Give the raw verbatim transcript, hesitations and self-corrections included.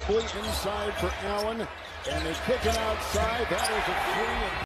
Quickly inside for Allen. And they're kicking outside. That is a three.